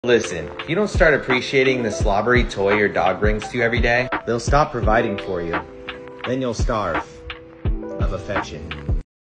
Listen, if you don't start appreciating the slobbery toy your dog brings to you every day, they'll stop providing for you. Then you'll starve of affection.